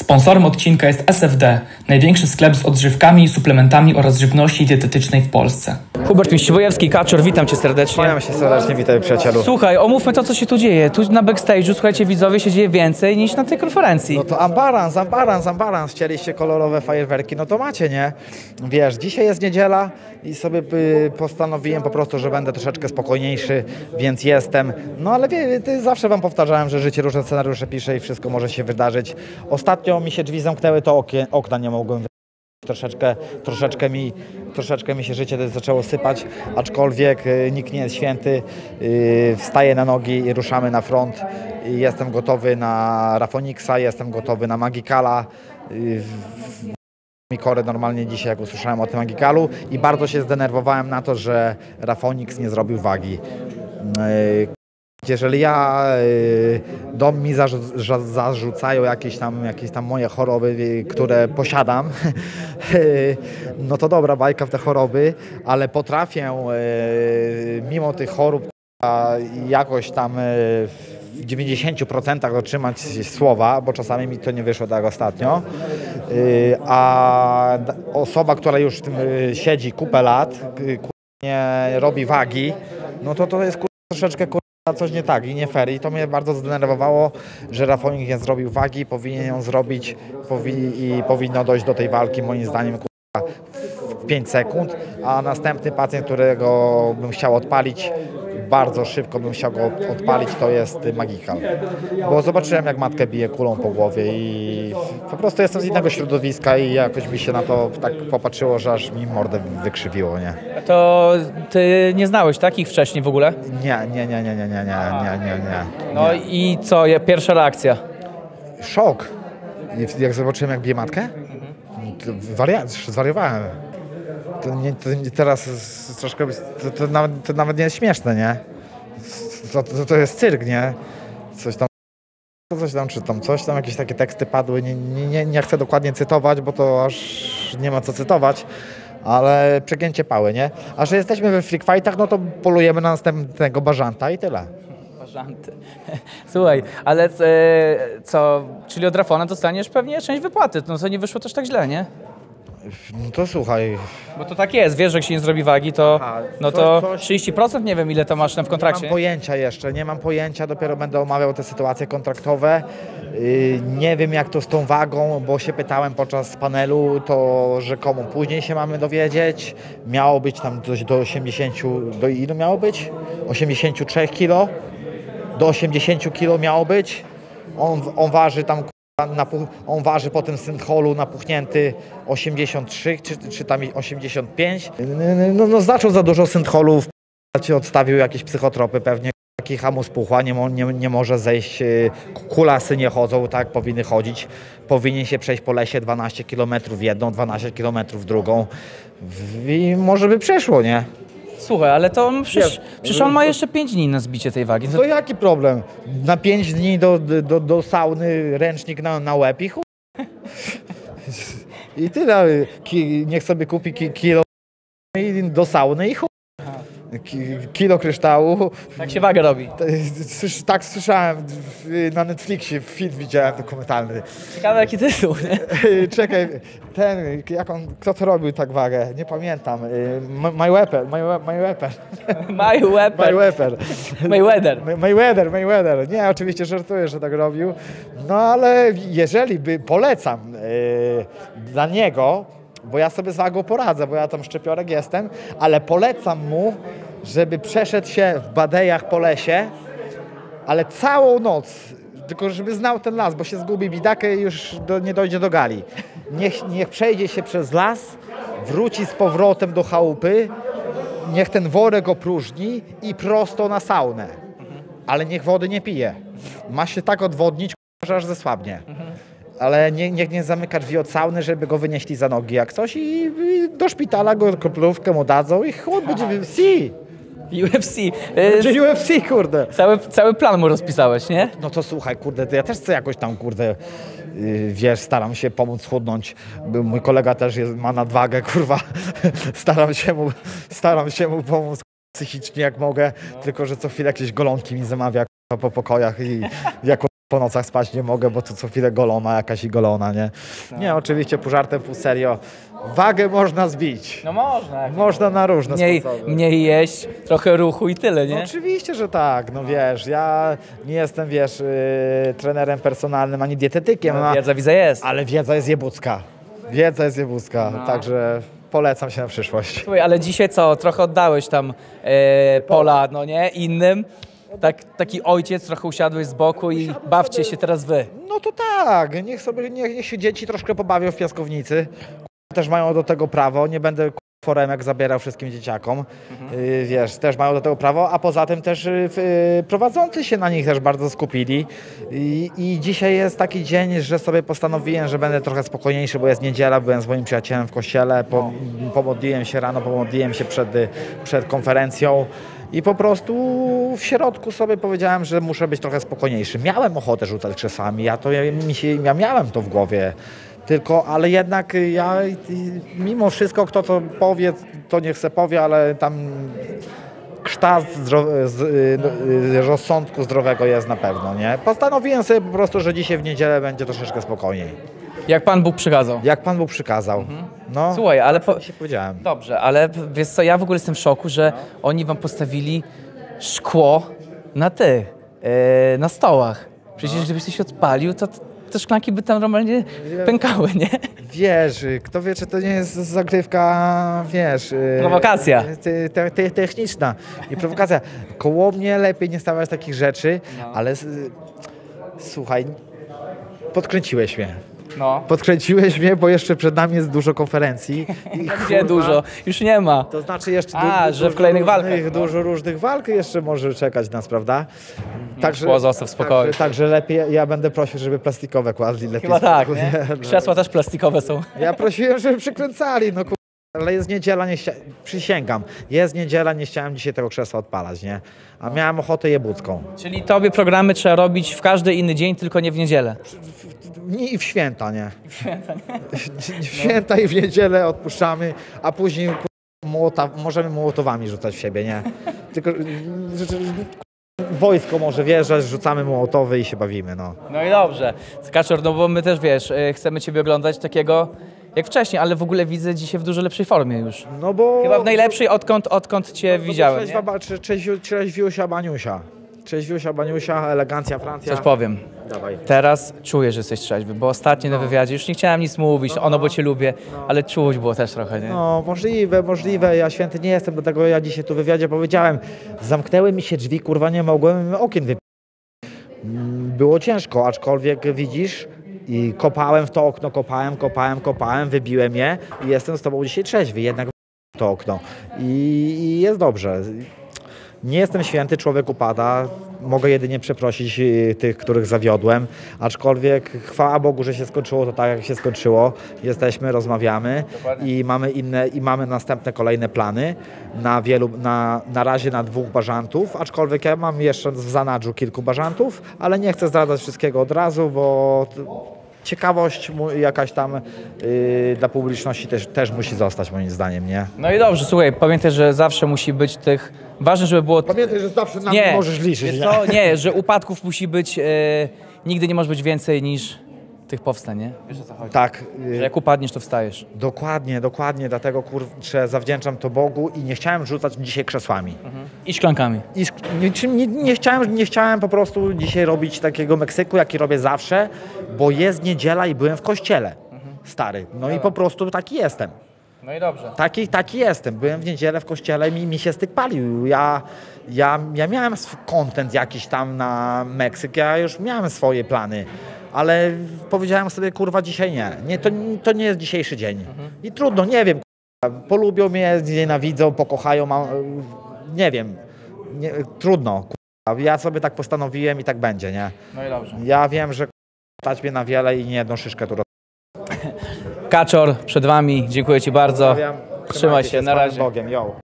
Sponsorem odcinka jest SFD, największy sklep z odżywkami, suplementami oraz żywności dietetycznej w Polsce. Hubert Miściwojewski, Kaczor, witam cię serdecznie. Kłaniam się serdecznie, witaj przyjacielu. Słuchaj, omówmy to, co się tu dzieje. Tu na backstage'u, słuchajcie widzowie, się dzieje więcej niż na tej konferencji. No to ambarans. Chcieliście kolorowe fajerwerki, no to macie, nie? Wiesz, dzisiaj jest niedziela i sobie postanowiłem po prostu, że będę troszeczkę spokojniejszy, więc jestem. No ale zawsze wam powtarzałem, że życie różne scenariusze pisze i wszystko może się wydarzyć. Ostatnio mi się drzwi zamknęły, to okna nie mogłem wyjść. Troszeczkę mi się życie zaczęło sypać, aczkolwiek nikt nie jest święty. Wstaję na nogi i ruszamy na front. Jestem gotowy na Rafoniksa, jestem gotowy na Magicala. Mikory normalnie dzisiaj, jak usłyszałem o tym Magicalu, i bardzo się zdenerwowałem na to, że Rafonix nie zrobił wagi. Jeżeli dom mi zarzucają jakieś tam moje choroby, które posiadam, no to dobra, bajka w te choroby, ale potrafię mimo tych chorób jakoś tam w 90% dotrzymać słowa, bo czasami mi to nie wyszło tak jak ostatnio, a osoba, która już w tym siedzi kupę lat, nie robi wagi, no to jest troszeczkę coś nie tak i nie fair, i to mnie bardzo zdenerwowało, że Rafonik nie zrobił wagi, powinien ją zrobić i powinno dojść do tej walki moim zdaniem w 5 sekund, a następny pacjent, którego bym chciał odpalić, bardzo szybko bym chciał go odpalić, to jest Magical. Bo zobaczyłem, jak matkę bije kulą po głowie i po prostu jestem z innego środowiska i jakoś mi się na to tak popatrzyło, że aż mi mordę wykrzywiło, nie? To ty nie znałeś takich wcześniej w ogóle? Nie. No i co, pierwsza reakcja? Szok. Jak zobaczyłem, jak bije matkę, zwariowałem. Teraz troszkę, to nawet nie jest śmieszne, nie? To jest cyrk, nie? Coś tam czytam, jakieś takie teksty padły, nie chcę dokładnie cytować, bo to aż nie ma co cytować, ale przegięcie pały, nie? A że jesteśmy we freak fightach, no to polujemy na następnego bażanta i tyle. Bażanty. Słuchaj, ale co, czyli od Rafona dostaniesz pewnie część wypłaty, no to nie wyszło też tak źle, nie? No to słuchaj. Bo to tak jest, wiesz, że jak się nie zrobi wagi, to, no to 30%, nie wiem ile to masz w kontrakcie. Nie mam pojęcia jeszcze, dopiero będę omawiał te sytuacje kontraktowe. Nie wiem, jak to z tą wagą, bo się pytałem podczas panelu, to rzekomo później się mamy dowiedzieć. Miało być tam coś do 80, do ilu miało być? 83 kg? Do 80 kg miało być. On waży tam... On waży po tym syntholu napuchnięty 83 czy tam 85. No zaczął za dużo syntholów, odstawił jakieś psychotropy pewnie. Taki hamus puchła, nie może zejść, kulasy nie chodzą, tak powinny chodzić. Powinien się przejść po lesie 12 km w jedną, 12 km w drugą i może by przeszło, nie? Słuchaj, ale to przecież on ma jeszcze 5 dni na zbicie tej wagi. To jaki problem? Na 5 dni do sauny ręcznik na łeb i chuj. I tyle. Niech sobie kupi kilo do sauny i chuj. Kilo kryształu. Tak się wagę robi. Tak słyszałem, na Netflixie film widziałem dokumentalny. Ciekawe jaki tytuł, nie? Czekaj, kto to robił tak wagę? Nie pamiętam. Mayweather. Mayweather. Nie, oczywiście żartuję, że tak robił. No ale jeżeli by polecam dla niego, bo ja sobie z wagą poradzę, bo ja tam szczepiorek jestem, ale polecam mu, żeby przeszedł się w badejach po lesie, ale całą noc, tylko żeby znał ten las, bo się zgubi bidakę i już nie dojdzie do gali. Niech przejdzie się przez las, wróci z powrotem do chałupy, niech ten worek opróżni i prosto na saunę. Ale niech wody nie pije. Ma się tak odwodnić, że aż zesłabnie. Ale niech nie zamyka drzwi od sauny, żeby go wynieśli za nogi jak coś i do szpitala go kroplówkę mu dadzą i chłop będzie UFC. UFC, kurde. Cały plan mu rozpisałeś, nie? No to słuchaj, kurde, to ja też chcę jakoś tam, kurde, wiesz, staram się pomóc schudnąć. Mój kolega też ma nadwagę, kurwa. Staram się mu pomóc psychicznie jak mogę, tylko że co chwilę jakieś golonki mi zamawia po pokojach i jako po nocach spać nie mogę, bo tu co chwilę golona jakaś i golona, nie? Nie, oczywiście pół żartem, pół serio. Wagę można zbić. No można. Można na różne sposoby. Mniej jeść, trochę ruchu i tyle, nie? No oczywiście, że tak. No wiesz, ja nie jestem, wiesz, trenerem personalnym ani dietetykiem. Wiedza jest. Ale wiedza jest jebucka. Wiedza jest jebucka, także polecam się na przyszłość. Słuchaj, ale dzisiaj co? Trochę oddałeś tam pola, no nie? Innym. Taki ojciec, trochę usiadłeś z boku i bawcie się teraz wy. No to tak, niech się dzieci troszkę pobawią w piaskownicy. Też mają do tego prawo, nie będę foremek zabierał wszystkim dzieciakom, wiesz, też mają do tego prawo, a poza tym też prowadzący się na nich też bardzo skupili i dzisiaj jest taki dzień, że sobie postanowiłem, że będę trochę spokojniejszy, bo jest niedziela, byłem z moim przyjacielem w kościele, pomodliłem się rano, pomodliłem się przed konferencją i po prostu w środku sobie powiedziałem, że muszę być trochę spokojniejszy. Miałem ochotę rzucać krzesłami, ja miałem to w głowie. Ale jednak ja mimo wszystko, kto co powie, to niech se powie, ale tam kształt rozsądku zdrowego jest na pewno, nie? Postanowiłem sobie po prostu, że dzisiaj w niedzielę będzie troszeczkę spokojniej. Jak Pan Bóg przykazał. Jak Pan Bóg przykazał. No, Słuchaj, ale... się powiedziałem. Dobrze, ale wiesz co, ja w ogóle jestem w szoku, że oni wam postawili szkło na stołach. Przecież gdybyś się odpalił, to te szklanki by tam normalnie pękały, nie? Wiesz, kto wie, czy to nie jest zagrywka, wiesz... Prowokacja. Techniczna i prowokacja. Koło mnie lepiej nie stawiać takich rzeczy, ale słuchaj, podkręciłeś mnie. No. Podkręciłeś mnie, bo jeszcze przed nami jest dużo konferencji. Gdzie dużo? Już nie ma. To znaczy jeszcze że w kolejnych walkach. Dużo różnych walk jeszcze może czekać nas, prawda? Także zostaw spokoju. Także lepiej, ja będę prosił, żeby plastikowe kładli. Lepiej chyba tak, nie? Krzesła też plastikowe są. Ja prosiłem, żeby przykręcali, no ale jest niedziela, przysięgam, jest niedziela, nie chciałem dzisiaj tego krzesła odpalać, nie? A miałem ochotę jebucką. Czyli tobie programy trzeba robić w każdy inny dzień, tylko nie w niedzielę. I w święta, nie? W święta, nie? W święta i w niedzielę odpuszczamy, a później możemy mołotowami rzucać w siebie, nie? Tylko wojsko może wjeżdżać, rzucamy mołotowy i się bawimy, no. No i dobrze. Kaczor, no bo my też, wiesz, chcemy ciebie oglądać takiego jak wcześniej, ale w ogóle widzę dzisiaj w dużo lepszej formie już. No bo... Chyba w najlepszej, odkąd cię widziałem, Trzeźwiusia Baniusia. Trzeźwiusia Baniusia, elegancja Francja. Coś powiem. Dawaj. Teraz czuję, że jesteś trzeźwy, bo ostatnio na wywiadzie już nie chciałem nic mówić, bo cię lubię, ale czuć było też trochę, nie? No, możliwe. Ja święty nie jestem, dlatego ja dzisiaj tu w wywiadzie powiedziałem, zamknęły mi się drzwi, kurwa, nie mogłem okien wypić. Było ciężko, aczkolwiek widzisz, i kopałem w to okno, kopałem, wybiłem je i jestem z tobą dzisiaj trzeźwy, jednak to okno. I jest dobrze. Nie jestem święty, człowiek upada, mogę jedynie przeprosić tych, których zawiodłem, aczkolwiek chwała Bogu, że się skończyło to tak, jak się skończyło. Jesteśmy, rozmawiamy. Dokładnie. I mamy następne, kolejne plany na razie na 2 bażantów, aczkolwiek ja mam jeszcze w zanadrzu kilku bażantów, ale nie chcę zdradzać wszystkiego od razu, bo ciekawość jakaś tam dla publiczności też musi zostać, moim zdaniem, nie? No i dobrze, słuchaj, pamiętaj, że zawsze musi być tych... Ważne, żeby było... Pamiętaj, że zawsze na mnie możesz liczyć. Nie, że upadków musi być... nigdy nie może być więcej niż tych powstań, nie? Wiesz, o co chodzi? Tak. Że jak upadniesz, to wstajesz. Dokładnie, dlatego kurczę, zawdzięczam to Bogu i nie chciałem rzucać dzisiaj krzesłami. I szklankami. Nie chciałem po prostu dzisiaj robić takiego Meksyku, jaki robię zawsze, bo jest niedziela i byłem w kościele, stary. No i po prostu taki jestem. No i dobrze. Taki jestem. Byłem w niedzielę w kościele i mi się styk palił. Ja miałem content jakiś tam na Meksyk, ja już miałem swoje plany. Ale powiedziałem sobie, kurwa, dzisiaj nie. To nie jest dzisiejszy dzień. I trudno, nie wiem, kurwa, polubią mnie, nienawidzą, pokochają, nie wiem. Trudno, kurwa. Ja sobie tak postanowiłem i tak będzie, nie? No i dobrze. Ja wiem, że stać mnie na wiele i nie jedną szyszkę tu Kaczor, przed wami, dziękuję ci bardzo. Trzymaj się, na razie. Bogiem, yo.